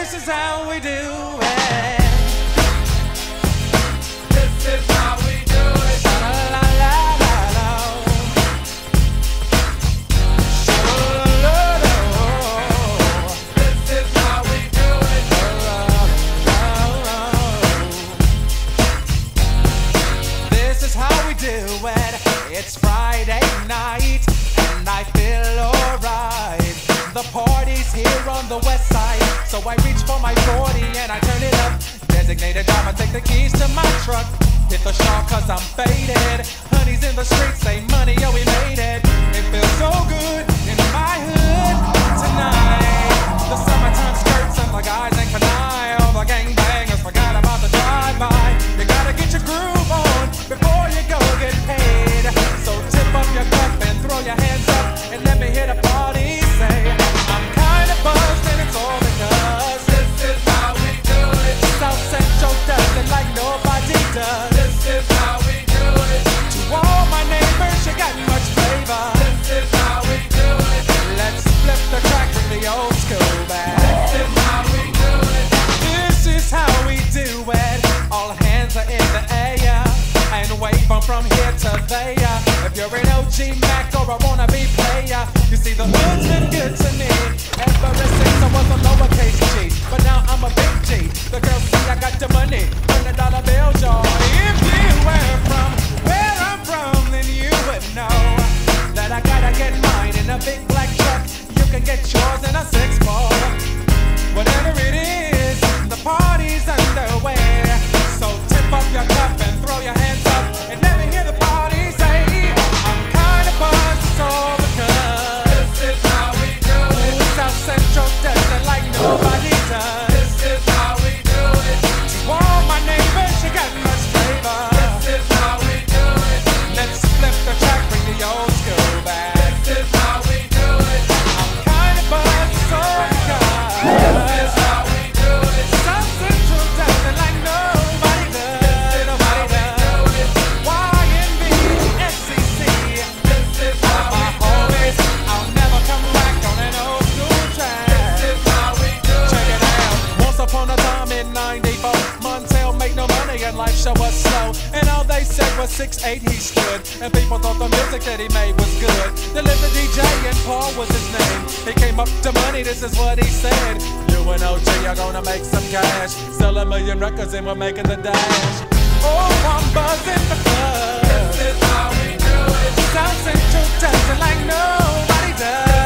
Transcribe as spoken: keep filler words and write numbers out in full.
This is how we do it. This is how we do it. Sha-la-la-la-la. Sha-la-la-la-la. This is how we do it. This is how we do it. It's Friday night and I feel alright. The party's here on the west side, so I reach for my forty and I turn it up. Designated driver, take the keys to my truck. Hit the shawl cause I'm faded. Honey's in the streets, say money, yo, we made it. It feels so good in my hood tonight. The summertime skirts and the guys ain't canine. All the gangbangers forgot about the drive-by. You gotta get your groove on before you go get paid. So tip up your cup and throw your hands up and let me hear the party say, I'm kinda buzzed and it's all because This is how we do it. South Central does it like nobody does. This is how we do it. To all my neighbors, you got much flavor. This is how we do it. Let's flip the track with the old school back. This is how we do it. This is how we do it. All hands are in the air and wave them from here to there. If you're an O G Mac or a wannabe player, you see the hood's been good to me ever since I was a lowercase G. But now I'm a big G. The girls see I got the money, hundred dollar bills, y'all. If you were from where I'm from, then you would know that I gotta get mine in a big black truck. You can get yours in a six four. Whatever it is, the party's underway. So tip up your cup and throw your hands up and let me hear the party say, I'm kinda buzzed, it's all because This is how we do it. South Central does it like nobody does. This is how we do it. To all my neighbors, you got much flavor. This is how we do it. Let's flip the track, bring the old school back. This is how we do it. I'm kinda buzzed, it's all because This is how we do it. South Central does it like nobody does. Nobody does. Y N B, S C C. This is how My we do homies, it. I'll never come back on an old school track. This is how we do Check it. it out. Once upon a time in ninety-four, Montel made no money and life show was slow. And all they said was six eight he stood. And people thought the music that he made was good. They lived the D J and Paul was his name. He came up to money, this is what he said. You and O G are gonna make some cash. Sell a million records and we're making the dash. Oh, I'm buzzing because This is how we do it. South Central does it like nobody does.